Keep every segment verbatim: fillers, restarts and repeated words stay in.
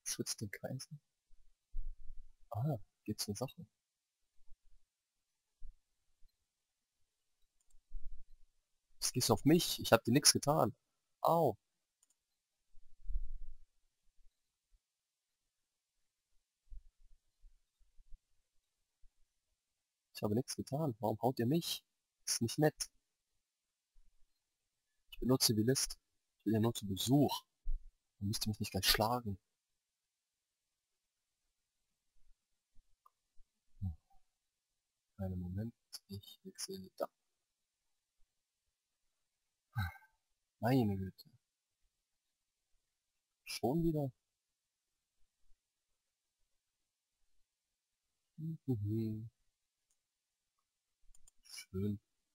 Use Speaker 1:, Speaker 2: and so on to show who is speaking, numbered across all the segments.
Speaker 1: Schützt den Kaiser. Ah, geht zur Sache. Was gehst du auf mich? Ich hab dir nichts getan. Au. Ich habe nichts getan. Warum haut ihr mich? Das ist nicht nett. Ich bin nur Zivilist. Ich bin ja nur zu Besuch. Dann müsst ihr mich nicht gleich schlagen. Hm, einen Moment. Ich wechsle da. Meine Güte. Schon wieder? Mhm. Schön.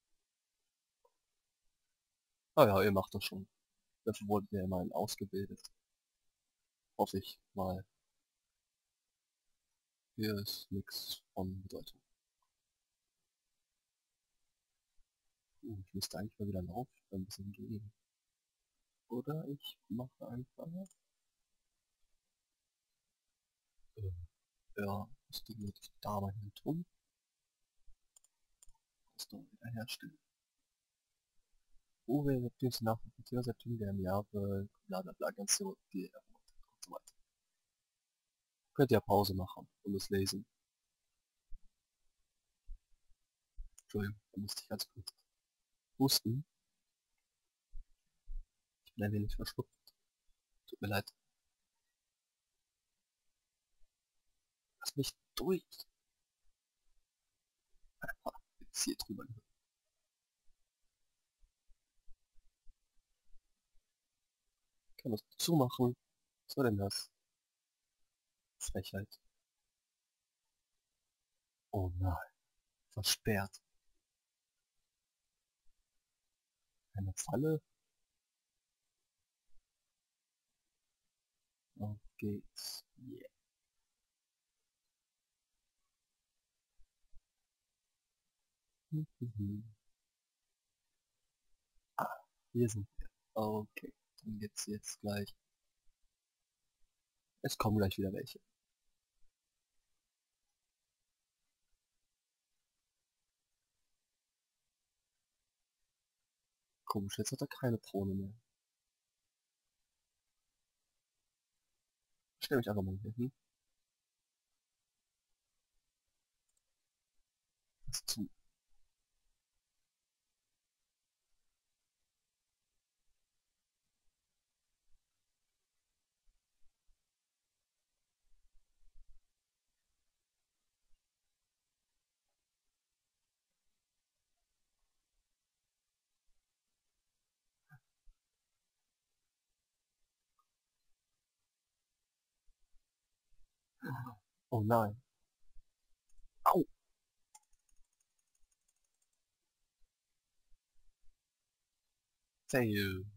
Speaker 1: Ah ja, ihr macht das schon. Dafür wurdet ihr immerhin ausgebildet. Hoffe ich mal. Hier ist nichts von Bedeutung. Uh, ich müsste eigentlich mal wieder laufen, ein bisschen gehen. Oder ich mache einfach... Äh, ja, das Ding würde ich da mal hin tun. Das dann wieder herstellen. Uwe Reptiles nach dem September der im Jahre bla bla bla ganz so die und so weiter. Könnt ihr Pause machen und das lesen. Entschuldigung, da musste ich ganz kurz husten. Ich bin ein wenig verschluckt. Tut mir leid. Lass mich durch. Einfach jetzt hier drüber. Ich kann das zumachen. Was soll denn das? Frechheit. Oh nein. Versperrt. Eine Falle? Auf geht's. Yeah. Ah, hier sind wir. Okay, dann geht's jetzt gleich. Es kommen gleich wieder welche. Komisch, jetzt hat er keine Drohne mehr. Stell mich einfach mal hier hin. Das zu. Oh nein. Au! Fail.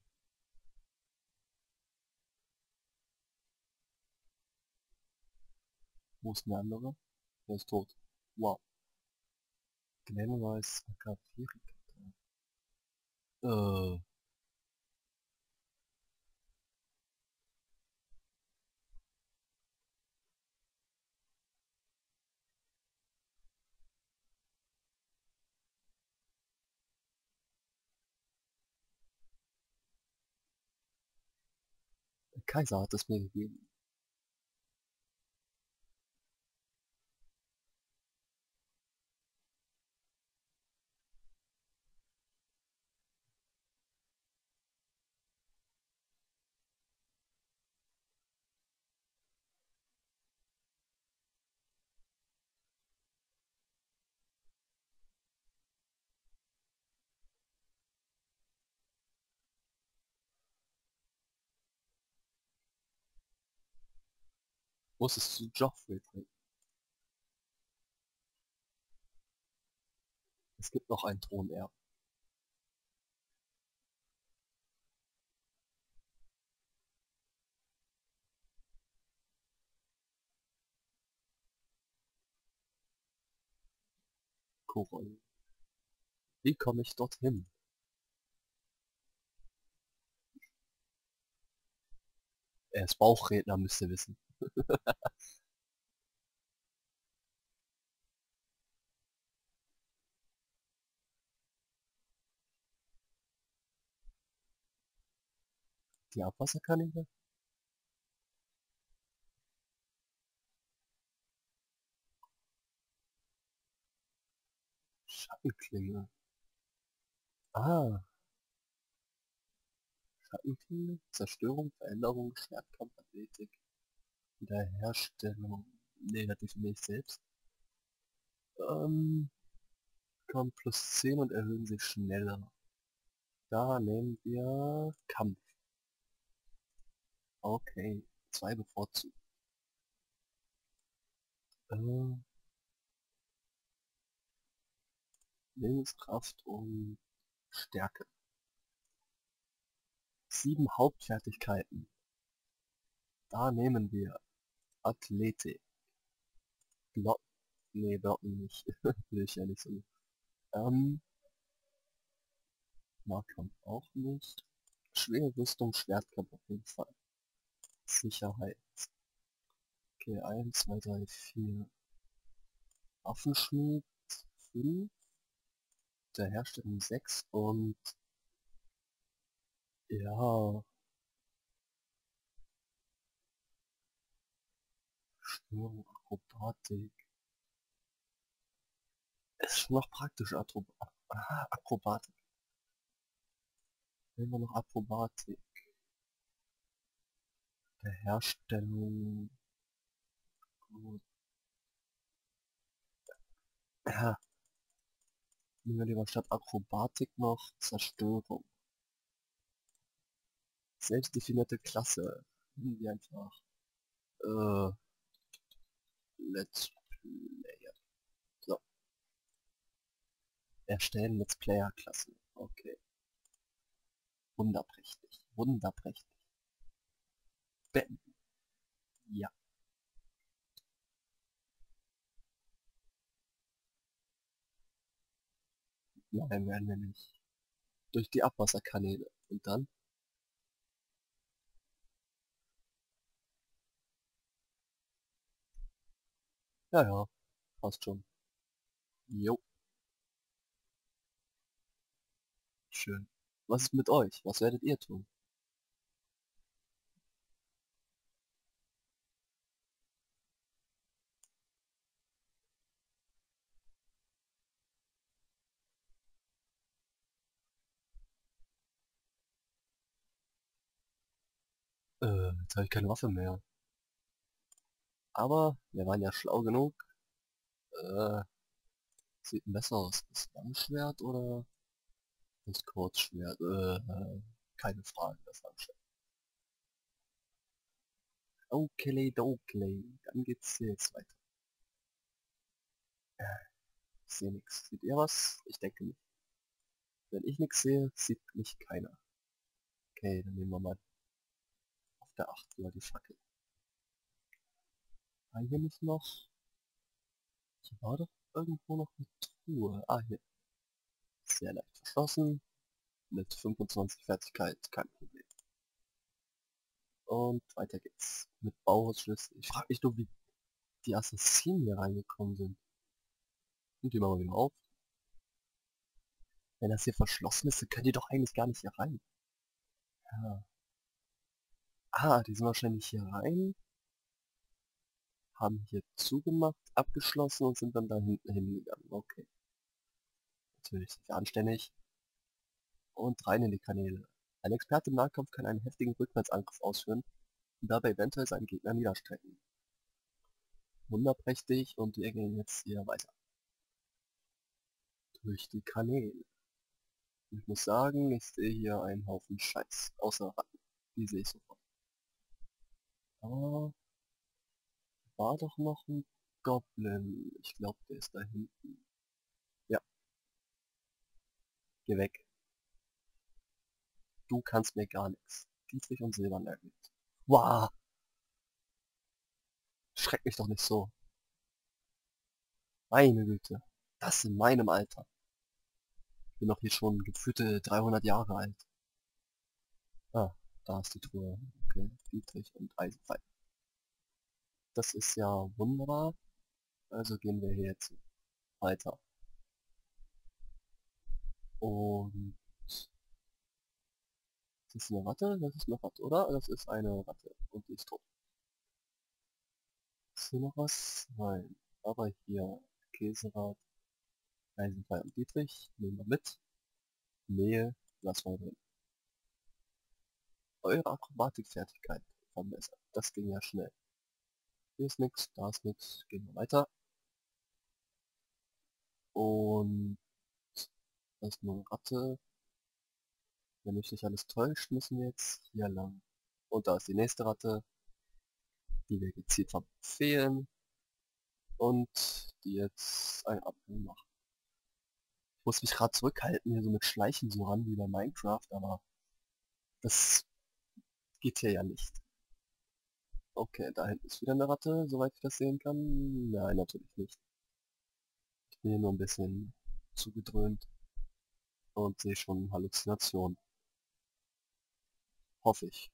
Speaker 1: Wo ist der andere? Der ist tot. Wow. Glenwise Akafiri. Äh. Der Kaiser hat es mir gegeben. Muss es zu Joffrey bringen. Es gibt noch einen Thronerben. Korol. Wie komme ich dorthin? Er ist Bauchredner, müsst ihr wissen. Die Abwasserkanäle? Schattenklinge. Ah, Schattenklinge, Zerstörung, Veränderung, Schwertkampf, Athletik, Wiederherstellung. Nee, das definiere ich selbst. Ähm, kommen plus zehn und erhöhen sich schneller. Da nehmen wir Kampf. Okay, zwei bevorzugt. Äh, Willenskraft und Stärke. Sieben Hauptfertigkeiten. Da nehmen wir Athletik. Block. Nee, Blocken nicht. Will ich ja nicht so. Ähm, Nahkampf auch nicht. Schwere Rüstung, Schwertkampf auf jeden Fall. Sicherheit. Okay, eins, zwei, drei, vier. Waffenschmied fünf. Der Herstellung sechs und ja, Störung, Akrobatik. Ist schon noch praktisch, Atro ah, Akrobatik. Nehmen wir noch Akrobatik. Der Herstellung. Gut. Ja, nehmen wir lieber statt Akrobatik noch Zerstörung. Selbstdefinierte Klasse. Nehmen wir einfach. Äh, Let's Player. So. Erstellen Let's Player Klasse. Okay. Wunderprächtig. Wunderprächtig. Beenden. Ja. Nein, werden wir nicht. Durch die Abwasserkanäle. Und dann? Ja, ja. Passt schon. Jo. Schön. Was ist mit euch? Was werdet ihr tun? Äh, jetzt habe ich keine Waffe mehr. Aber wir waren ja schlau genug. Äh, sieht besser aus. Das Langschwert oder das Kurzschwert? Äh, keine Frage, das Langschwert. Okay, okay. Dann geht's hier jetzt weiter. Äh, Ich sehe nichts. Seht ihr was? Ich denke nicht. Wenn ich nichts sehe, sieht mich keiner. Okay, dann nehmen wir mal auf der acht über die Fackel. War hier nicht noch? Hier war doch irgendwo noch eine Truhe. Ah, hier. Sehr leicht verschlossen. Mit fünfundzwanzig Fertigkeit, kein Problem. Und weiter geht's. Mit Bauhausschlüssel. Ich frage mich nur, wie die Assassinen hier reingekommen sind. Und die machen wir wieder auf. Wenn das hier verschlossen ist, dann können die doch eigentlich gar nicht hier rein. Ja. Ah, die sind wahrscheinlich hier rein. Haben hier zugemacht, abgeschlossen und sind dann da hinten hingegangen. Okay. Natürlich sind wir anständig. Und rein in die Kanäle. Ein Experte im Nahkampf kann einen heftigen Rückwärtsangriff ausführen und dabei eventuell seinen Gegner niederstrecken. Wunderprächtig und wir gehen jetzt hier weiter. Durch die Kanäle. Ich muss sagen, ich sehe hier einen Haufen Scheiß. Außer Ratten. Die sehe ich sofort. Aber war doch noch ein Goblin. Ich glaube, der ist da hinten. Ja, geh weg. Du kannst mir gar nichts. Dietrich und Silbernergel. Wow, schreck mich doch nicht so. Meine Güte. Das in meinem Alter. Ich bin doch hier schon gefühlte dreihundert Jahre alt. Ah, da ist die Truhe. Okay, Dietrich und Eisenpfeil. das ist ja wunderbar. Also gehen wir hier jetzt weiter. Und das ist eine Ratte, das ist eine Ratte, oder? Das ist eine Ratte und die ist tot. Ist hier noch was? Nein. Aber hier, Käserad, Eisenfall und Dietrich, nehmen wir mit. Mehl, lassen wir drin. Eure Akrobatikfertigkeit verbessert. Das ging ja schnell. Hier ist nichts, da ist nichts. Gehen wir weiter. Und das ist nur eine Ratte. Wenn mich nicht alles täuscht, müssen wir jetzt hier lang. Und da ist die nächste Ratte, die wir gezielt verfehlen. Und die jetzt ein Apfel macht. Ich muss mich gerade zurückhalten, hier so mit Schleichen so ran wie bei Minecraft, aber das geht hier ja nicht. Okay, da hinten ist wieder eine Ratte, soweit ich das sehen kann. Nein, natürlich nicht. Ich bin hier nur ein bisschen zugedröhnt und sehe schon Halluzinationen. Hoffe ich.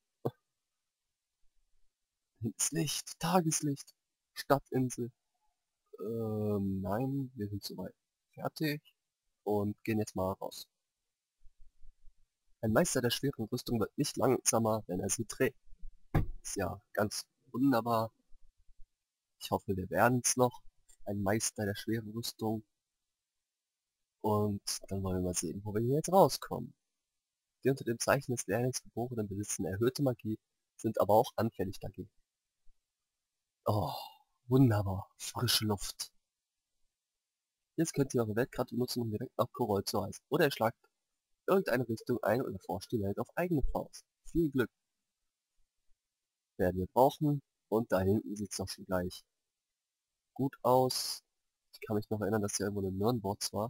Speaker 1: Hinten ist Licht, Tageslicht, Stadtinsel. Ähm, nein, wir sind soweit fertig und gehen jetzt mal raus. Ein Meister der schweren Rüstung wird nicht langsamer, wenn er sie trägt. Ist ja ganz wunderbar. Ich hoffe, wir werden es noch. Ein Meister der schweren Rüstung. Und dann wollen wir mal sehen, wo wir hier jetzt rauskommen. Die unter dem Zeichen des Lehrlings Geborenen besitzen erhöhte Magie, sind aber auch anfällig dagegen. Oh, wunderbar. Frische Luft. Jetzt könnt ihr eure Weltkarte nutzen, um direkt nach Korol zu reisen. Oder ihr schlagt irgendeine Richtung ein und erforscht die Welt auf eigene Faust. Viel Glück. Werden wir brauchen. Und da hinten sieht es doch schon gleich gut aus. Ich kann mich noch erinnern, dass hier irgendwo eine Nirnwurz war.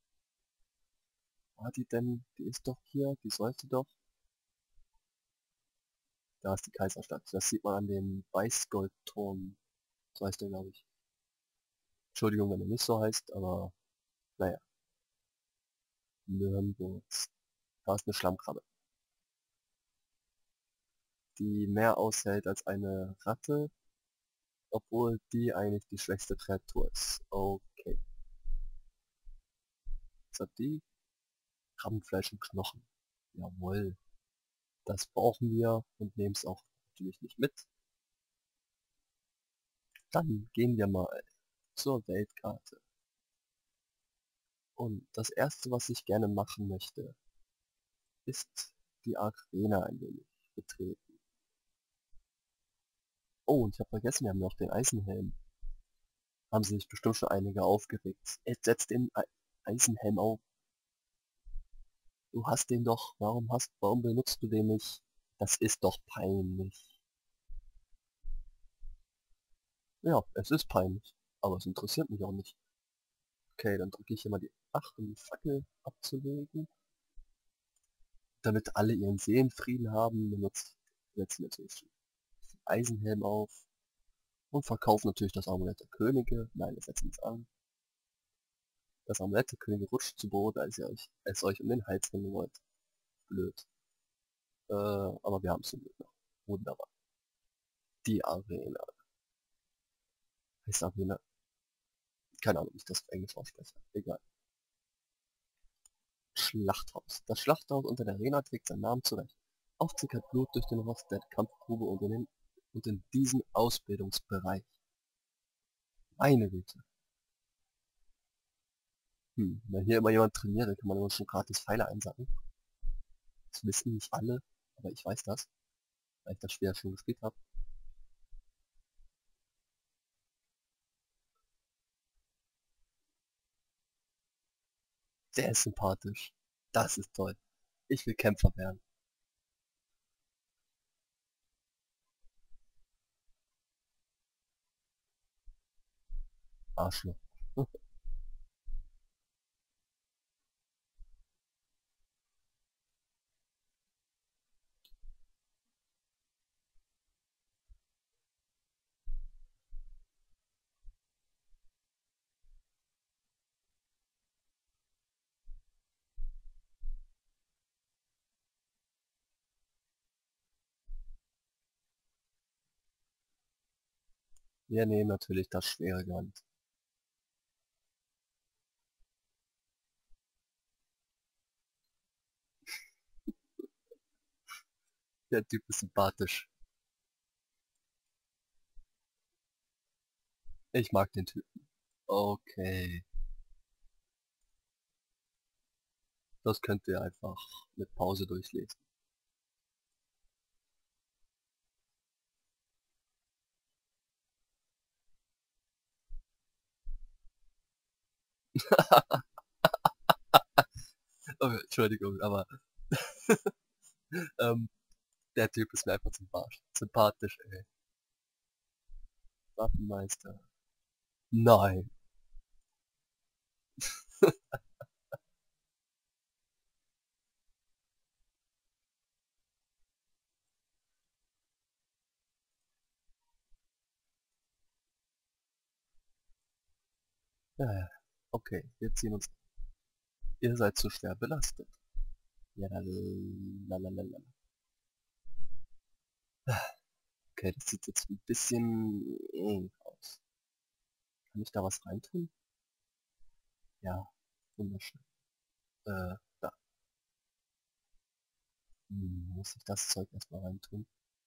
Speaker 1: War die denn? Die ist doch hier. Die sollte doch. Da ist die Kaiserstadt. Das sieht man an dem Weißgoldturm. So heißt der, glaube ich. Entschuldigung, wenn er nicht so heißt, aber naja. Nirnwurz. Da ist eine Schlammkrabbe, die mehr aushält als eine Ratte, obwohl die eigentlich die schwächste Kreatur ist. Okay. Was hat die? Krabbenfleisch und Knochen. Jawohl. Das brauchen wir und nehmen es auch natürlich nicht mit. Dann gehen wir mal zur Weltkarte. Und das erste, was ich gerne machen möchte, ist die Arena ein wenig betreten. Oh, und ich habe vergessen, wir haben noch den Eisenhelm. Haben sich bestimmt schon einige aufgeregt. Jetzt setz den E- Eisenhelm auf. Du hast den doch. Warum hast, warum benutzt du den nicht? Das ist doch peinlich. Ja, es ist peinlich. Aber es interessiert mich auch nicht. Okay, dann drücke ich hier mal die acht, um die Fackel abzulegen. Damit alle ihren Seelenfrieden haben, benutzt setzen wir natürlich den Eisenhelm auf. Und verkaufen natürlich das Amulett der Könige. Nein, wir setzen es an. Das Amulett der Könige rutscht zu Boden, als ihr euch, es euch um den Hals hängen wollt. Blöd. Äh, aber wir haben es zum Glück noch. Wunderbar. Die Arena. Heißt Arena? Keine Ahnung, wie ich das auf Englisch ausspreche. Egal. Schlachthaus. Das Schlachthaus unter der Arena trägt seinen Namen zurecht. Aufzickert Blut durch den Rost der Kampfgrube und in, den, und in diesen Ausbildungsbereich. Meine Güte. Hm, wenn hier immer jemand trainiert, dann kann man immer schon gratis Pfeile einsacken. Das wissen nicht alle, aber ich weiß das, weil ich das Spiel ja schon gespielt habe. Der ist sympathisch. Das ist toll. Ich will Kämpfer werden. Arschloch. Wir nehmen natürlich das schwere Land. Der Typ ist sympathisch. Ich mag den Typen. Okay. Das könnt ihr einfach mit Pause durchlesen. Okay, Entschuldigung, aber ähm, der Typ ist mir einfach sympathisch. Sympathisch, ey. Waffenmeister. Nein. Ja, ja. Okay, wir ziehen uns. Ihr seid zu schwer belastet. Ja, lalalala. Okay, das sieht jetzt ein bisschen eng aus. Kann ich da was reintun? Ja, wunderschön. Äh, da. Hm, muss ich das Zeug erstmal reintun?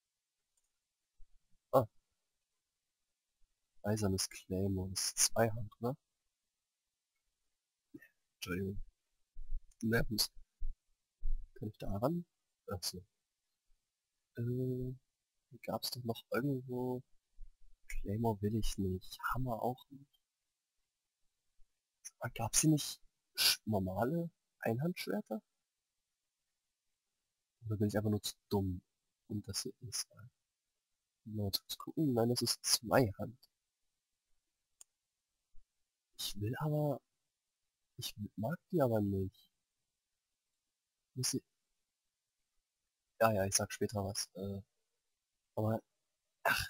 Speaker 1: Ah, eisernes Claymore. Das ist Zweihand, oder? Entschuldigung. Ne, muss. Kann ich da ran? Achso. Äh, gab's doch noch irgendwo. Claymore will ich nicht. Hammer auch nicht. Aber gab's hier nicht sch- normale Einhandschwerter? Oder bin ich einfach nur zu dumm? Und das hier ist. Mal kurz gucken. Nein, das ist Zweihand. Ich will aber. Ich mag die aber nicht. Muss ich, ja, ja, ich sag später was. Äh, aber, ach,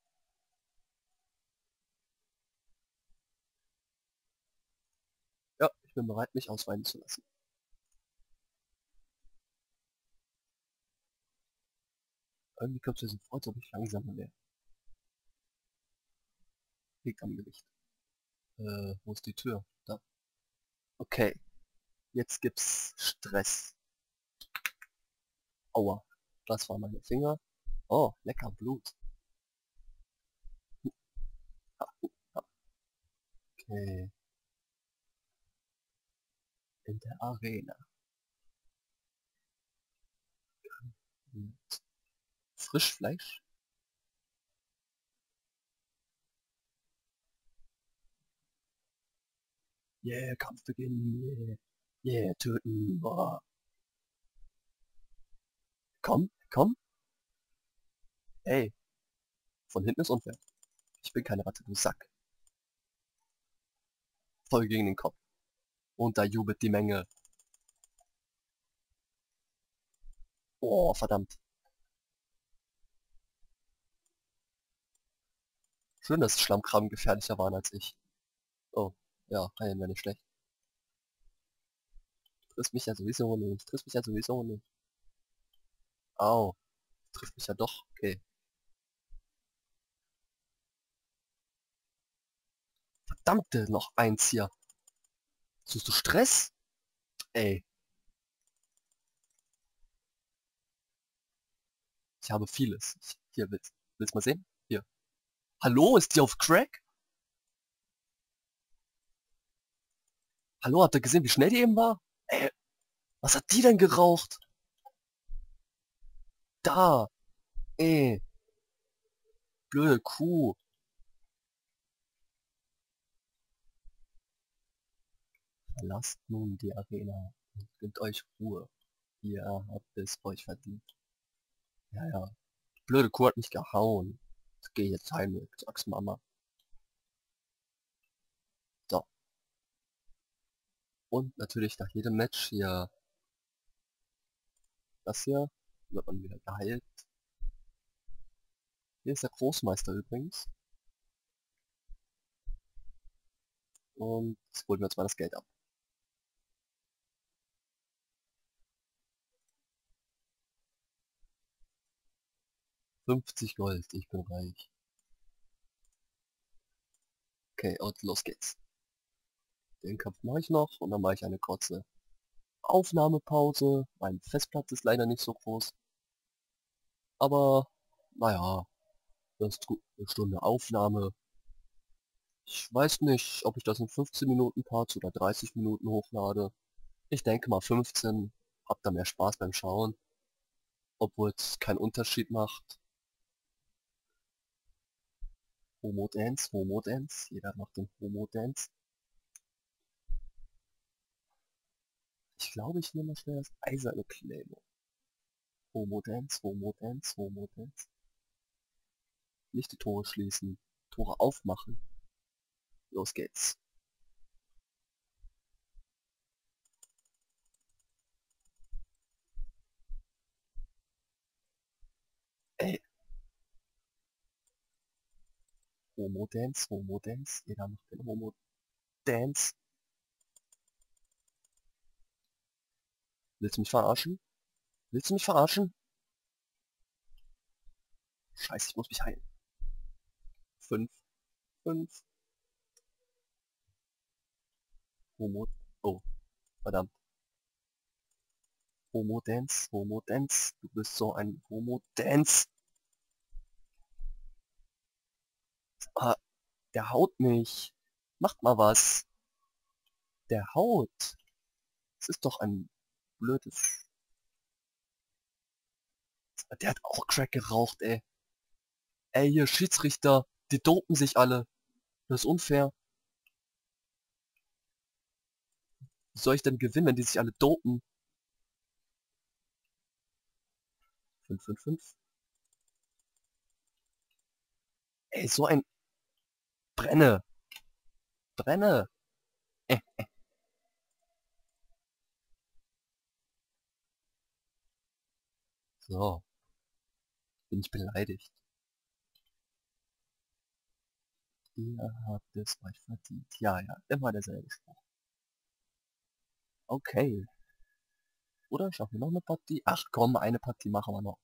Speaker 1: ja, ich bin bereit, mich ausweinen zu lassen. Irgendwie kommt es mir so vor, als ob ich langsamer wäre. Liegt am Gewicht. Äh, wo ist die Tür? Da. Okay, jetzt gibt's Stress. Aua, das waren meine Finger. Oh, lecker Blut. Ha, ha. Okay, in der Arena. Mit Frischfleisch. Yeah, Kampfbeginn. Yeah, yeah, töten. Boah. Komm, komm. Ey, von hinten ist unfair. Ich bin keine Ratte, du Sack. Voll gegen den Kopf. Und da jubelt die Menge. Oh, verdammt. Schön, dass Schlammkrabben gefährlicher waren als ich. Oh, ja, heilen wäre nicht schlecht. Triffst mich ja sowieso nicht. Triffst mich ja sowieso nicht. Au, trifft mich ja doch. Okay. Verdammte, noch eins hier. Suchst du Stress? Ey, ich habe vieles. Ich, hier, willst, willst mal sehen? Hier. Hallo, ist die auf Crack? Hallo, habt ihr gesehen, wie schnell die eben war? Ey, was hat die denn geraucht? Da. Ey, blöde Kuh. Verlasst nun die Arena und gönnt euch Ruhe. Ihr habt es euch verdient. Ja, ja. Die blöde Kuh hat mich gehauen. Ich gehe jetzt heim, sag's Mama. So. Und natürlich nach jedem Match hier das hier. Wird man wieder geheilt. Hier ist der Großmeister übrigens. Und jetzt holen wir uns mal das Geld ab. fünfzig Gold, ich bin reich. Okay, und los geht's. Den Kampf mache ich noch und dann mache ich eine kurze Aufnahmepause. Mein Festplatz ist leider nicht so groß. Aber, naja, das ist gut. Eine Stunde Aufnahme. Ich weiß nicht, ob ich das in fünfzehn Minuten Parts oder dreißig Minuten hochlade. Ich denke mal fünfzehn. Hab da mehr Spaß beim Schauen. Obwohl es keinen Unterschied macht. Homo Dance, Homo Dance. Jeder macht den Homo Dance. Ich glaube, ich nehme mal schnell das eiserne Claymore. Homo Dance, Homo Dance, Homo Dance. Nicht die Tore schließen. Tore aufmachen. Los geht's. Ey. Homo Dance, Homo Dance. Jeder macht den Homo Dance. Willst du mich verarschen? Willst du mich verarschen? Scheiße, ich muss mich heilen. Fünf. Fünf. Homo. Oh, verdammt. Homo Dance, Homo Dance. Du bist so ein Homo Dance. Ah, der haut mich. Macht mal was. Der haut. Das ist doch ein blödes... Der hat auch Crack geraucht, ey. Ey, hier, Schiedsrichter. Die dopen sich alle. Das ist unfair. Wie soll ich denn gewinnen, wenn die sich alle dopen? fünf, fünf, fünf. Ey, so ein... Brenne. Brenne. Äh, äh. So. Bin ich beleidigt. Ihr habt es euch verdient. Ja, ja, immer derselbe Spruch. Okay. Oder schaffen wir noch eine Partie? Ach komm, eine Partie machen wir noch.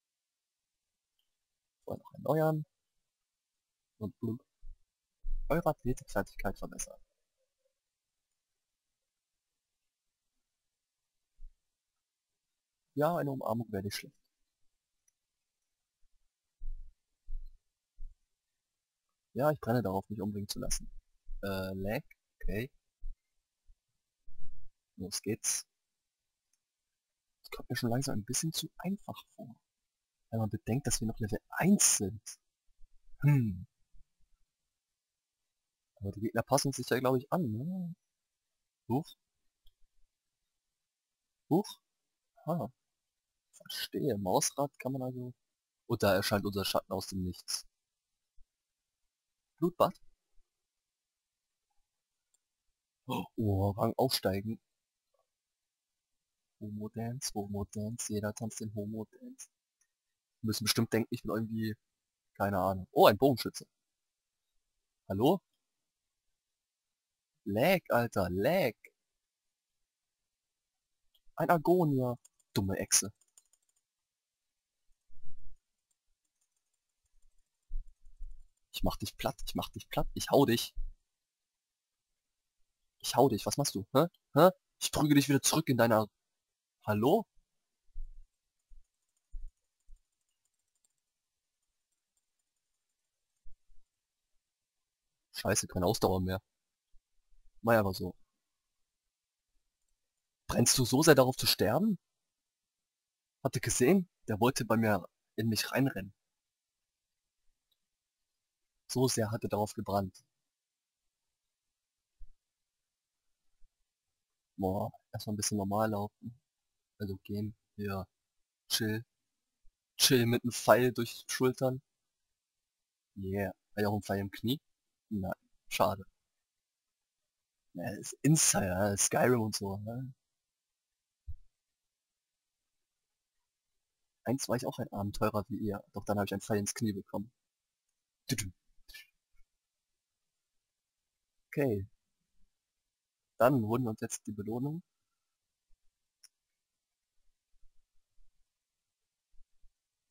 Speaker 1: Vorher noch erneuern. Und blub. Eure Athletikfertigkeit verbessern. Ja, eine Umarmung wäre nicht schlecht. Ja, ich brenne darauf, mich umbringen zu lassen. Äh, Lag. Okay. Los geht's. Das kommt mir schon langsam ein bisschen zu einfach vor. Wenn man bedenkt, dass wir noch Level eins sind. Hm. Aber die Gegner passen sich ja, glaube ich, an, ne? Huch. Huch. Ah, verstehe. Mausrad kann man also... Und da erscheint unser Schatten aus dem Nichts. Blutbad. Oh, Rang aufsteigen. Homo Dance, Homo Dance. Jeder tanzt den Homo Dance. Wir müssen bestimmt denken, ich bin irgendwie... Keine Ahnung. Oh, ein Bogenschütze. Hallo? Lag, Alter. Lag. Ein Agonia. Dumme Echse. Ich mach dich platt. Ich mach dich platt. Ich hau dich. Ich hau dich. Was machst du? Hä? Hä? Ich prüge dich wieder zurück in deiner... Hallo? Scheiße, keine Ausdauer mehr. War ja aber so. Brennst du so sehr darauf zu sterben? Habt ihr gesehen? Der wollte bei mir in mich reinrennen. So sehr hat er darauf gebrannt. Boah, erstmal ein bisschen normal laufen. Also gehen. Ja, chill. Chill mit einem Pfeil durch die Schultern. Yeah. Hat ja auch einen Pfeil im Knie? Nein, schade. Ja, ist Insider, Skyrim und so. Ne? Eins war ich auch ein Abenteurer wie ihr, doch dann habe ich einen Pfeil ins Knie bekommen. Okay, dann holen wir uns jetzt die Belohnung.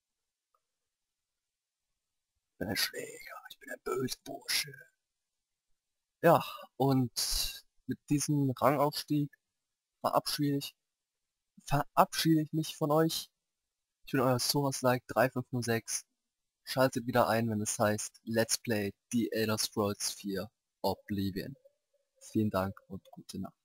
Speaker 1: Ich bin ein Schläger, ich bin ein böser Bursche. Ja, und mit diesem Rangaufstieg verabschiede ich, verabschiede ich mich von euch. Ich bin euer Source-Like drei fünf null sechs. Schaltet wieder ein, wenn es heißt Let's Play The Elder Scrolls vier Oblivion. Vielen Dank und gute Nacht.